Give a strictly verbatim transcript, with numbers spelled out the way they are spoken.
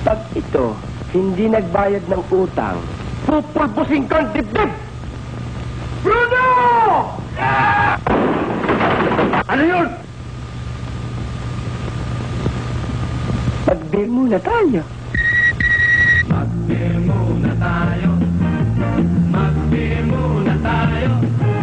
Pag ito, hindi nagbayad ng utang, pupulbusin kang dibdib! Bruno! Ano yun? Mag-beer muna tayo. Mag-beer muna tayo. Mag-beer muna tayo.